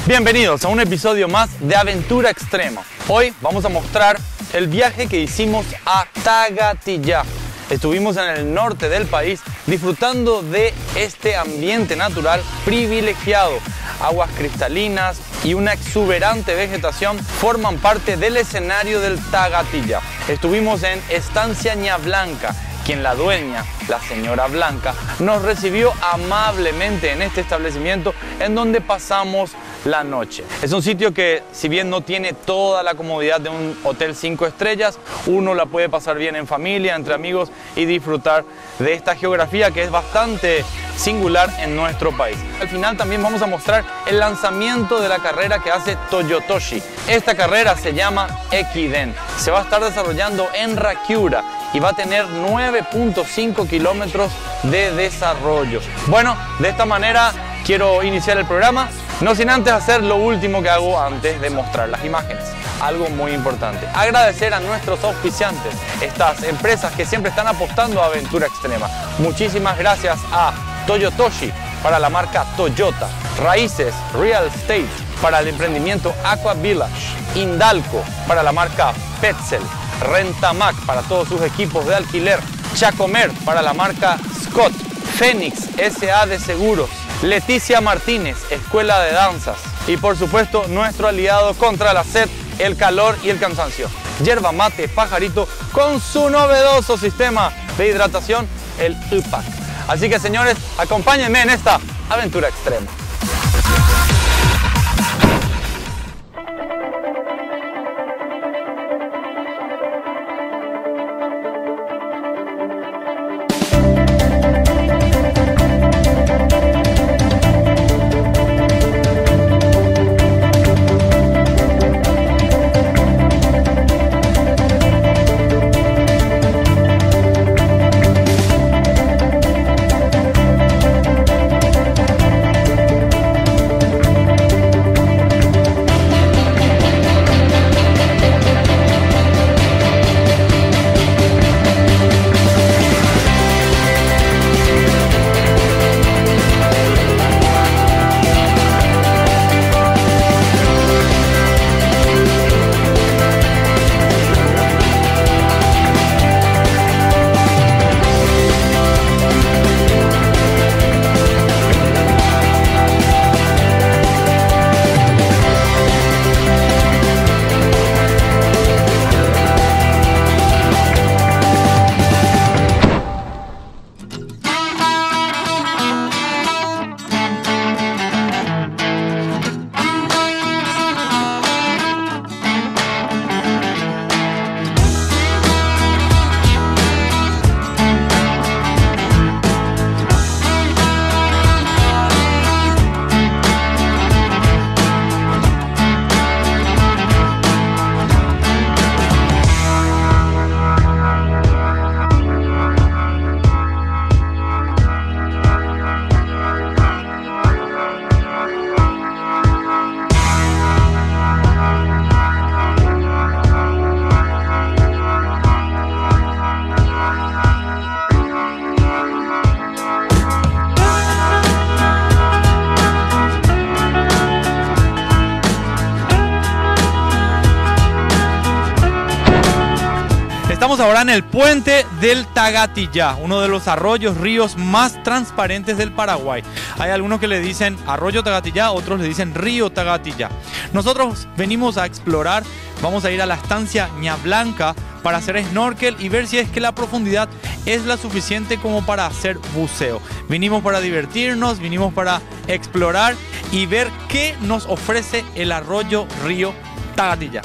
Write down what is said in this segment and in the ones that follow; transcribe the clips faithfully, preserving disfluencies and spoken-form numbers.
Bienvenidos a un episodio más de Aventura Extrema. Hoy vamos a mostrar el viaje que hicimos a Tagatillá. Estuvimos en el norte del país disfrutando de este ambiente natural privilegiado. Aguas cristalinas y una exuberante vegetación forman parte del escenario del Tagatillá. Estuvimos en Estancia Ña Blanca, quien la dueña, la señora Blanca, nos recibió amablemente en este establecimiento en donde pasamos la noche. Es un sitio que, si bien no tiene toda la comodidad de un hotel cinco estrellas, uno la puede pasar bien en familia, entre amigos y disfrutar de esta geografía que es bastante singular en nuestro país. Al final también vamos a mostrar el lanzamiento de la carrera que hace Toyotoshi. Esta carrera se llama Ekiden. Se va a estar desarrollando en Rakiura y va a tener nueve punto cinco kilómetros de desarrollo. Bueno, de esta manera quiero iniciar el programa, no sin antes hacer lo último que hago antes de mostrar las imágenes. Algo muy importante, agradecer a nuestros auspiciantes, estas empresas que siempre están apostando a aventura extrema. Muchísimas gracias a Toyotoshi para la marca Toyota, Raíces Real Estate para el emprendimiento Aqua Village, Indalco para la marca Petzl, Rentamac para todos sus equipos de alquiler, Chacomer para la marca Scott, Fénix S A de Seguros, Leticia Martínez, Escuela de Danzas y por supuesto nuestro aliado contra la sed, el calor y el cansancio, Yerba Mate Pajarito con su novedoso sistema de hidratación, el U P A C. Así que señores, acompáñenme en esta aventura extrema. Estamos ahora en el puente del Tagatillá, uno de los arroyos, ríos más transparentes del Paraguay. Hay algunos que le dicen arroyo Tagatillá, otros le dicen río Tagatillá. Nosotros venimos a explorar, vamos a ir a la estancia Ña Blanca para hacer snorkel y ver si es que la profundidad es la suficiente como para hacer buceo. Vinimos para divertirnos, vinimos para explorar y ver qué nos ofrece el arroyo río Tagatillá.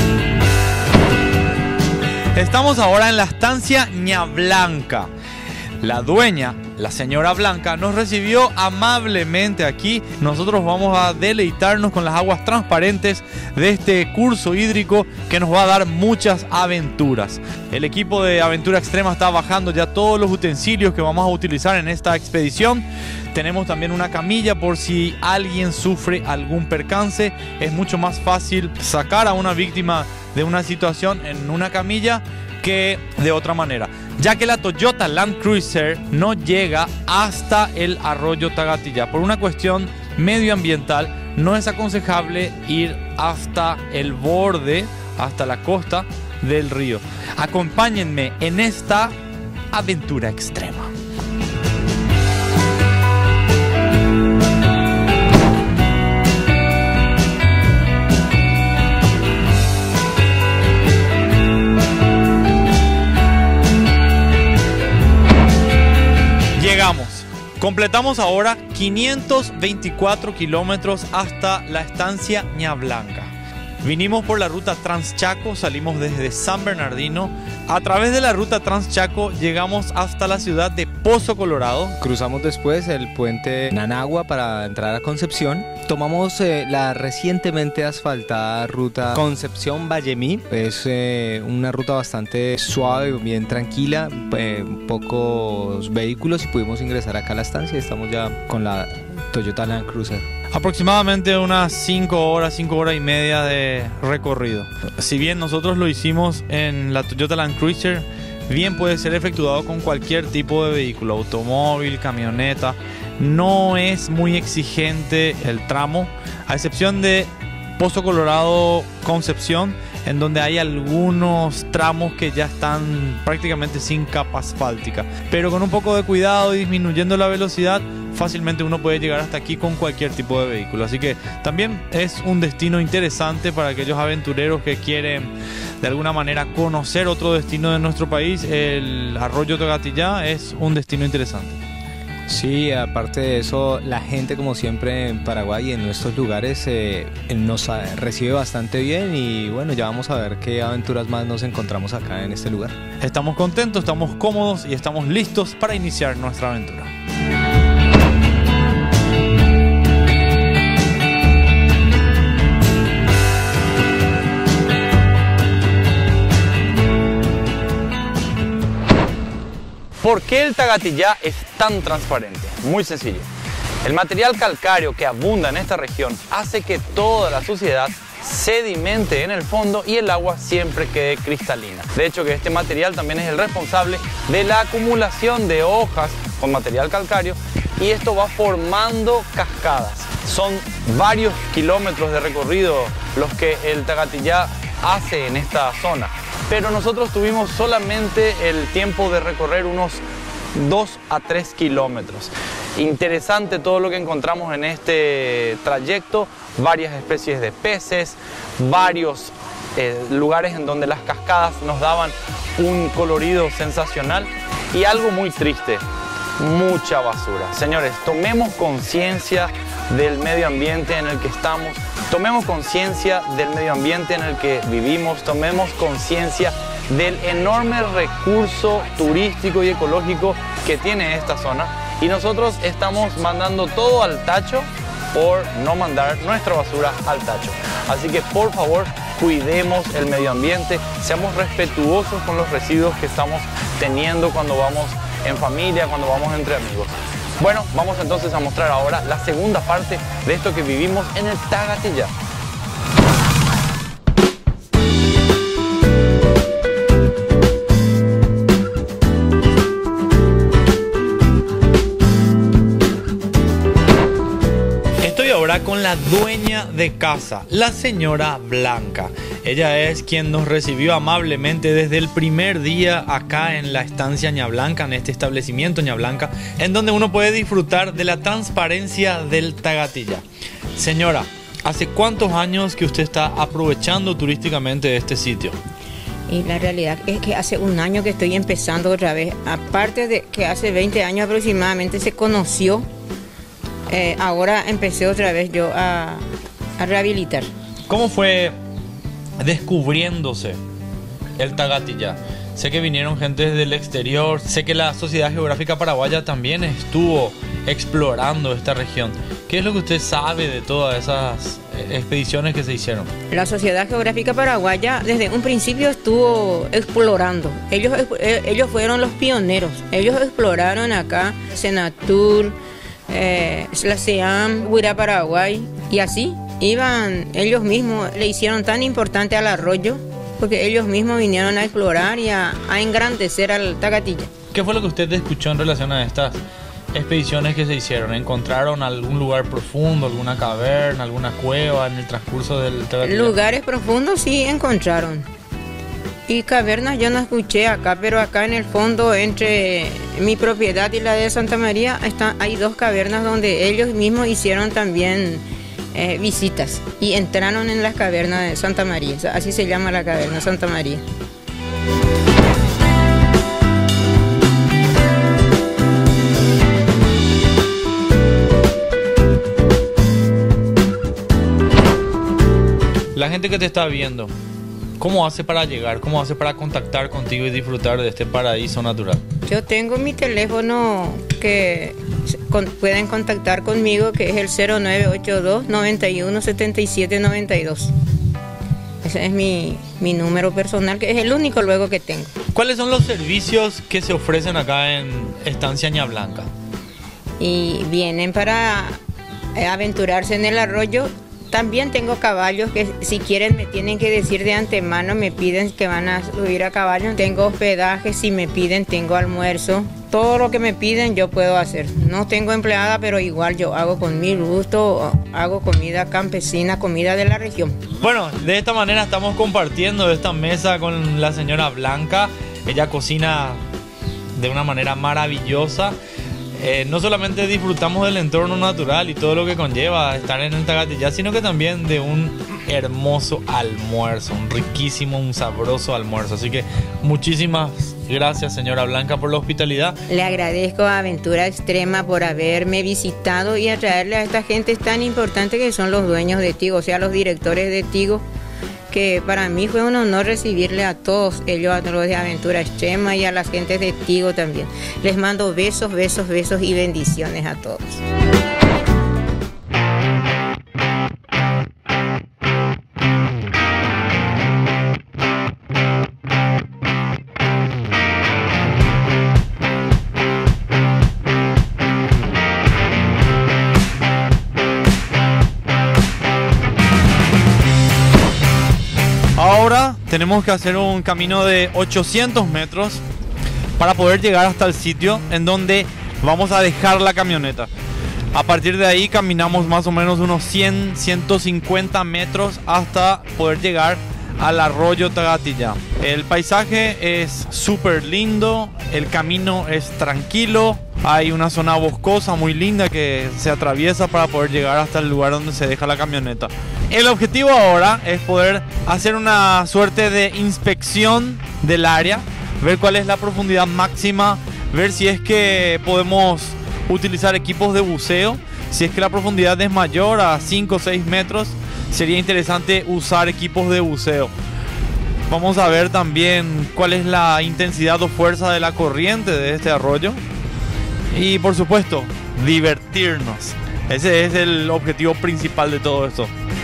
Estamos ahora en la estancia Ña Blanca. La dueña, la señora Blanca, nos recibió amablemente aquí. Nosotros vamos a deleitarnos con las aguas transparentes de este curso hídrico que nos va a dar muchas aventuras. El equipo de Aventura Extrema está bajando ya todos los utensilios que vamos a utilizar en esta expedición. Tenemos también una camilla por si alguien sufre algún percance. Es mucho más fácil sacar a una víctima de una situación en una camilla que de otra manera, ya que la Toyota Land Cruiser no llega hasta el arroyo Tagatillá. Por una cuestión medioambiental no es aconsejable ir hasta el borde, hasta la costa del río. Acompáñenme en esta aventura extrema. Llegamos. Completamos ahora quinientos veinticuatro kilómetros hasta la estancia Ñablanca. Vinimos por la ruta Transchaco, salimos desde San Bernardino. A través de la ruta Transchaco llegamos hasta la ciudad de Pozo Colorado. Cruzamos después el puente Nanagua para entrar a Concepción. Tomamos eh, la recientemente asfaltada ruta Concepción-Vallemí. Es eh, una ruta bastante suave, bien tranquila, eh, pocos vehículos y pudimos ingresar acá a la estancia. Estamos ya con la Toyota Land Cruiser. Aproximadamente unas cinco horas, cinco horas y media de recorrido. Si bien nosotros lo hicimos en la Toyota Land Cruiser, bien puede ser efectuado con cualquier tipo de vehículo, automóvil, camioneta. No es muy exigente el tramo, a excepción de Pozo Colorado Concepción, en donde hay algunos tramos que ya están prácticamente sin capa asfáltica. Pero con un poco de cuidado y disminuyendo la velocidad, fácilmente uno puede llegar hasta aquí con cualquier tipo de vehículo. Así que también es un destino interesante para aquellos aventureros que quieren de alguna manera conocer otro destino de nuestro país. El arroyo Tagatillá es un destino interesante. Sí, aparte de eso, la gente, como siempre en Paraguay y en nuestros lugares, eh, nos recibe bastante bien y bueno, ya vamos a ver qué aventuras más nos encontramos acá en este lugar. Estamos contentos, estamos cómodos y estamos listos para iniciar nuestra aventura. ¿Por qué el Tagatillá es tan transparente? Muy sencillo. El material calcáreo que abunda en esta región hace que toda la suciedad sedimente en el fondo y el agua siempre quede cristalina. De hecho, que este material también es el responsable de la acumulación de hojas con material calcáreo y esto va formando cascadas. Son varios kilómetros de recorrido los que el Tagatillá hace en esta zona. Pero nosotros tuvimos solamente el tiempo de recorrer unos dos a tres kilómetros. Interesante todo lo que encontramos en este trayecto, varias especies de peces, varios eh, lugares en donde las cascadas nos daban un colorido sensacional y algo muy triste, mucha basura. Señores, tomemos conciencia del medio ambiente en el que estamos, tomemos conciencia del medio ambiente en el que vivimos, tomemos conciencia del enorme recurso turístico y ecológico que tiene esta zona y nosotros estamos mandando todo al tacho por no mandar nuestra basura al tacho. Así que por favor cuidemos el medio ambiente, seamos respetuosos con los residuos que estamos teniendo cuando vamos en familia, cuando vamos entre amigos. Bueno, vamos entonces a mostrar ahora la segunda parte de esto que vivimos en el Tagatillá. Estoy ahora con la dueña de casa, la señora Blanca. Ella es quien nos recibió amablemente desde el primer día acá en la estancia Ñablanca, en este establecimiento Ñablanca, en donde uno puede disfrutar de la transparencia del Tagatillá. Señora, ¿hace cuántos años que usted está aprovechando turísticamente este sitio? Y la realidad es que hace un año que estoy empezando otra vez. Aparte de que hace veinte años aproximadamente se conoció, eh, ahora empecé otra vez yo a, a rehabilitar. ¿Cómo fue descubriéndose el Tagatillá? Sé que vinieron gente desde el exterior. Sé que la Sociedad Geográfica Paraguaya también estuvo explorando esta región. ¿Qué es lo que usted sabe de todas esas expediciones que se hicieron? La Sociedad Geográfica Paraguaya desde un principio estuvo explorando. Ellos, ellos fueron los pioneros. Ellos exploraron acá Senatur, eh, la SEAM, Huirá Paraguay, y así iban. Ellos mismos le hicieron tan importante al arroyo porque ellos mismos vinieron a explorar y a, a engrandecer al Tagatilla. ¿Qué fue lo que usted escuchó en relación a estas expediciones que se hicieron? ¿Encontraron algún lugar profundo, alguna caverna, alguna cueva en el transcurso del Tagatilla? Lugares profundos sí encontraron. Y cavernas yo no escuché acá, pero acá en el fondo, entre mi propiedad y la de Santa María, está, hay dos cavernas donde ellos mismos hicieron también eh, visitas y entraron en las cavernas de Santa María. Así se llama la caverna, Santa María. La gente que te está viendo, ¿cómo hace para llegar? ¿Cómo hace para contactar contigo y disfrutar de este paraíso natural? Yo tengo mi teléfono que con, pueden contactar conmigo, que es el cero nueve ocho dos, nueve uno, siete siete nueve dos. Ese es mi, mi número personal, que es el único luego que tengo. ¿Cuáles son los servicios que se ofrecen acá en Estancia Ñablanca? Y vienen para aventurarse en el arroyo. También tengo caballos que si quieren me tienen que decir de antemano, me piden que van a subir a caballo. Tengo hospedaje, si me piden tengo almuerzo. Todo lo que me piden yo puedo hacer. No tengo empleada, pero igual yo hago con mi gusto, hago comida campesina, comida de la región. Bueno, de esta manera estamos compartiendo esta mesa con la señora Blanca. Ella cocina de una manera maravillosa. Eh, no solamente disfrutamos del entorno natural y todo lo que conlleva estar en el Tagatilla, sino que también de un hermoso almuerzo, un riquísimo, un sabroso almuerzo. Así que muchísimas gracias, señora Blanca, por la hospitalidad. Le agradezco a Aventura Extrema por haberme visitado y atraerle a esta gente tan importante que son los dueños de Tigo, o sea, los directores de Tigo, que para mí fue un honor recibirle a todos ellos, a los de Aventura Extrema y a las gentes de Tigo también. Les mando besos, besos, besos y bendiciones a todos. Ahora tenemos que hacer un camino de ochocientos metros para poder llegar hasta el sitio en donde vamos a dejar la camioneta. A partir de ahí caminamos más o menos unos cien, ciento cincuenta metros hasta poder llegar al arroyo Tagatilla. El paisaje es súper lindo, el camino es tranquilo, hay una zona boscosa muy linda que se atraviesa para poder llegar hasta el lugar donde se deja la camioneta. El objetivo ahora es poder hacer una suerte de inspección del área, ver cuál es la profundidad máxima, ver si es que podemos utilizar equipos de buceo. Si es que la profundidad es mayor a cinco o seis metros, sería interesante usar equipos de buceo. Vamos a ver también cuál es la intensidad o fuerza de la corriente de este arroyo. Y por supuesto, divertirnos. Ese es el objetivo principal de todo esto.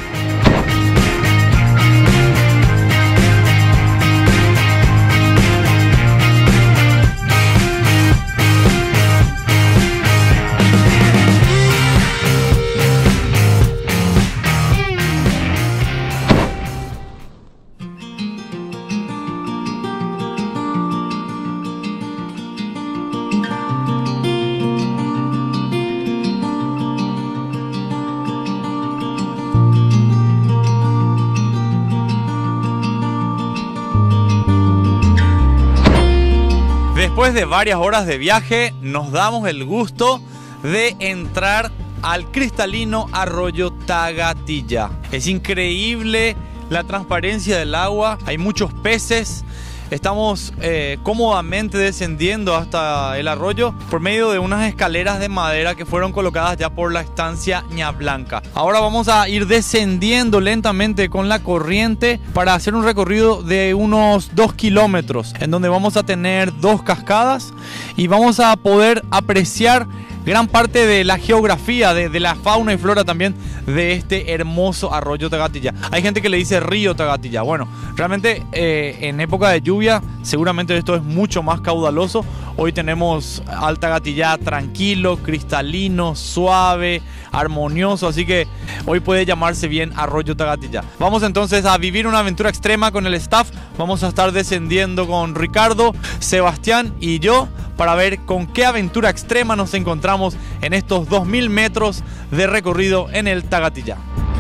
Después de varias horas de viaje, nos damos el gusto de entrar al cristalino arroyo Tagatilla. Es increíble la transparencia del agua, hay muchos peces, Estamos eh, cómodamente descendiendo hasta el arroyo por medio de unas escaleras de madera que fueron colocadas ya por la estancia Ñablanca. Ahora vamos a ir descendiendo lentamente con la corriente para hacer un recorrido de unos dos kilómetros, en donde vamos a tener dos cascadas y vamos a poder apreciar gran parte de la geografía, de, de la fauna y flora también de este hermoso arroyo Tagatillá. Hay gente que le dice río Tagatillá. Bueno, realmente eh, en época de lluvia seguramente esto es mucho más caudaloso. Hoy tenemos al Tagatillá tranquilo, cristalino, suave, armonioso, así que hoy puede llamarse bien arroyo Tagatillá. Vamos entonces a vivir una aventura extrema con el staff. Vamos a estar descendiendo con Ricardo, Sebastián y yo para ver con qué aventura extrema nos encontramos en estos dos mil metros de recorrido en el Tagatillá.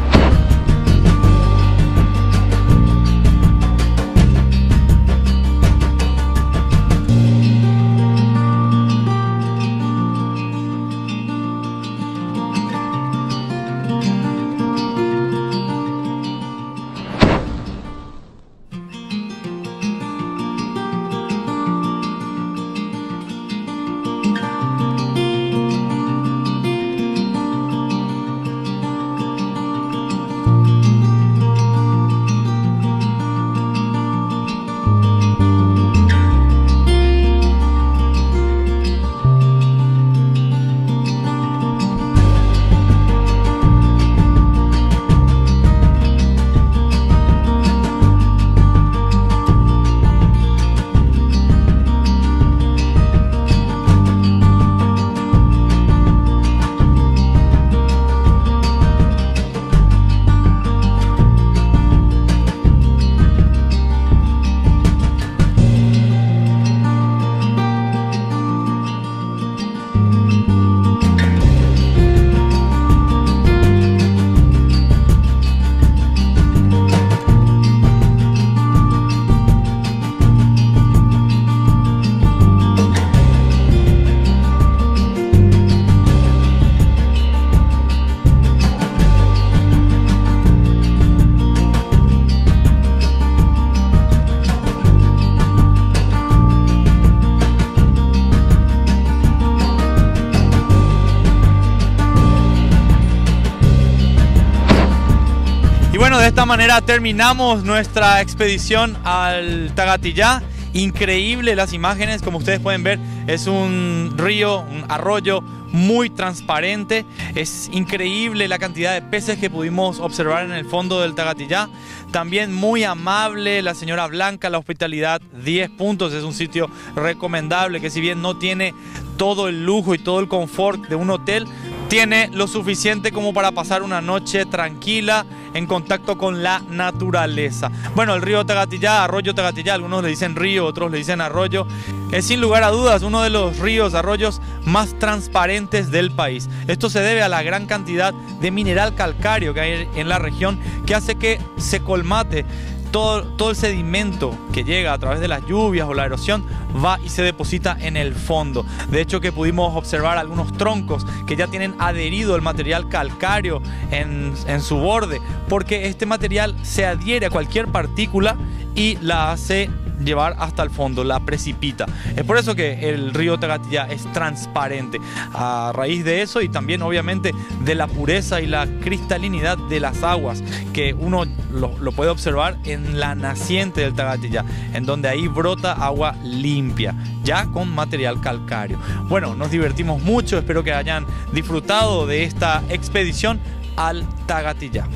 De esta manera terminamos nuestra expedición al Tagatillá. Increíble las imágenes, como ustedes pueden ver, es un río, un arroyo muy transparente. Es increíble la cantidad de peces que pudimos observar en el fondo del Tagatillá. También muy amable la señora Blanca, la hospitalidad diez puntos. Es un sitio recomendable que, si bien no tiene todo el lujo y todo el confort de un hotel, tiene lo suficiente como para pasar una noche tranquila en contacto con la naturaleza. Bueno, el río Tagatillá, arroyo Tagatillá, algunos le dicen río, otros le dicen arroyo, es sin lugar a dudas uno de los ríos, arroyos más transparentes del país. Esto se debe a la gran cantidad de mineral calcáreo que hay en la región, que hace que se colmate todo, todo el sedimento que llega a través de las lluvias o la erosión, va y se deposita en el fondo. De hecho, que pudimos observar algunos troncos que ya tienen adherido el material calcáreo en, en su borde, porque este material se adhiere a cualquier partícula y la hace llevar hasta el fondo, la precipita. Es por eso que el río Tagatillá es transparente. A raíz de eso, y también obviamente de la pureza y la cristalinidad de las aguas, que uno lo, lo puede observar en la naciente del Tagatillá, en donde ahí brota agua limpia, ya con material calcáreo. Bueno, nos divertimos mucho, espero que hayan disfrutado de esta expedición al Tagatillá.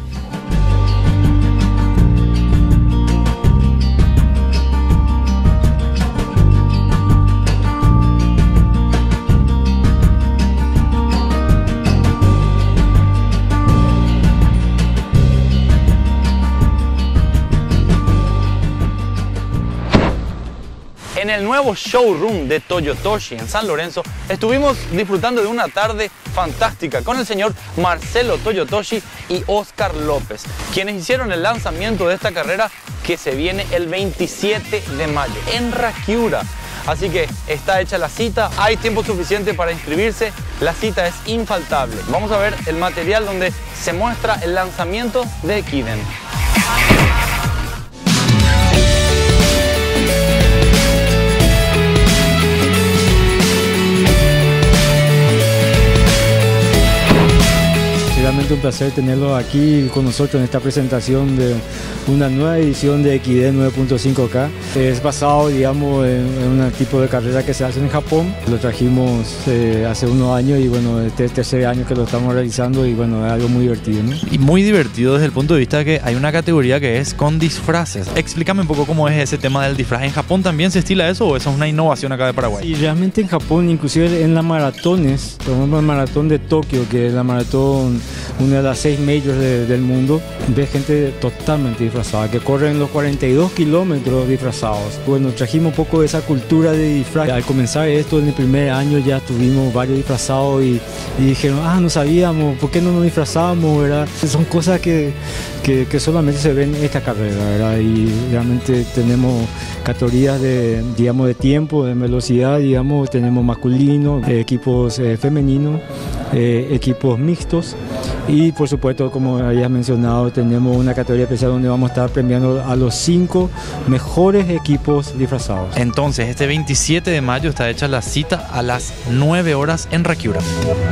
En el nuevo showroom de Toyotoshi en San Lorenzo estuvimos disfrutando de una tarde fantástica con el señor Marcelo Toyotoshi y Oscar López, quienes hicieron el lanzamiento de esta carrera que se viene el veintisiete de mayo en Rakiura. Así que está hecha la cita, hay tiempo suficiente para inscribirse, la cita es infaltable. Vamos a ver el material donde se muestra el lanzamiento de Ekiden. realmente un placer tenerlo aquí con nosotros en esta presentación de una nueva edición de Equidé nueve punto cinco K. Es basado, digamos, en, en un tipo de carrera que se hace en Japón. Lo trajimos eh, hace unos años y bueno, este es el tercer año que lo estamos realizando y bueno, es algo muy divertido, ¿no? Y muy divertido desde el punto de vista de que hay una categoría que es con disfraces. Explícame un poco cómo es ese tema del disfraz. ¿En Japón también se estila eso o eso es una innovación acá de Paraguay? Y realmente en Japón, inclusive en las maratones, por ejemplo el maratón de Tokio, que es la maratón, una de las seis majors de, del mundo, ves gente totalmente disfrazada, que corren los cuarenta y dos kilómetros disfrazados. Bueno, trajimos un poco de esa cultura de disfraz. Al comenzar esto en el primer año ya tuvimos varios disfrazados y, y dijeron, ah, no sabíamos, ¿por qué no nos disfrazamos? ¿Verdad? Son cosas que, que, que solamente se ven en esta carrera, ¿verdad? Y realmente tenemos categorías de, digamos, de tiempo, de velocidad, digamos, tenemos masculino, eh, equipos eh, femeninos, eh, equipos mixtos y por supuesto, como habías mencionado, tenemos una categoría especial donde vamos a estar premiando a los cinco mejores equipos disfrazados. Entonces, este veintisiete de mayo está hecha la cita a las nueve horas en Rakiura.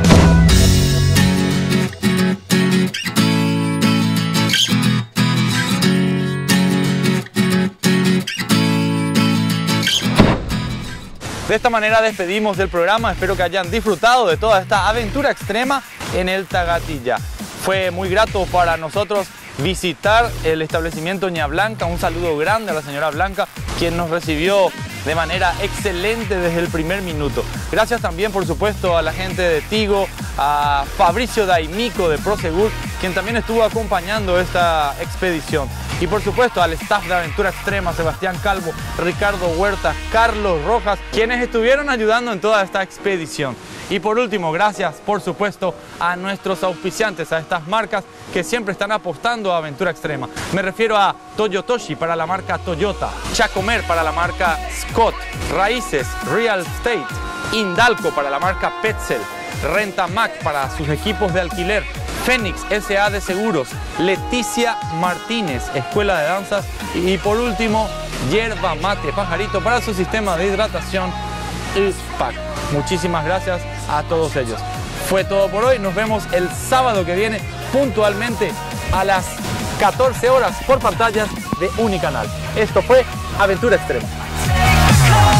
De esta manera despedimos del programa, espero que hayan disfrutado de toda esta aventura extrema en el Tagatilla. Fue muy grato para nosotros visitar el establecimiento Ña Blanca, un saludo grande a la señora Blanca, quien nos recibió de manera excelente desde el primer minuto. Gracias también, por supuesto, a la gente de Tigo, a Fabricio Daimico de Prosegur, quien también estuvo acompañando esta expedición. Y por supuesto al staff de Aventura Extrema, Sebastián Calvo, Ricardo Huerta, Carlos Rojas, quienes estuvieron ayudando en toda esta expedición. Y por último, gracias por supuesto a nuestros auspiciantes, a estas marcas que siempre están apostando a Aventura Extrema. Me refiero a Toyotoshi para la marca Toyota, Chacomer para la marca Scott, Raíces Real Estate, Indalco para la marca Petzl, Rentamac para sus equipos de alquiler, Fénix S A de Seguros, Leticia Martínez, Escuela de Danzas y por último, Yerba Mate Pajarito para su sistema de hidratación I S P A C. Muchísimas gracias a todos ellos. Fue todo por hoy, nos vemos el sábado que viene puntualmente a las catorce horas por pantallas de Unicanal. Esto fue Aventura Extrema.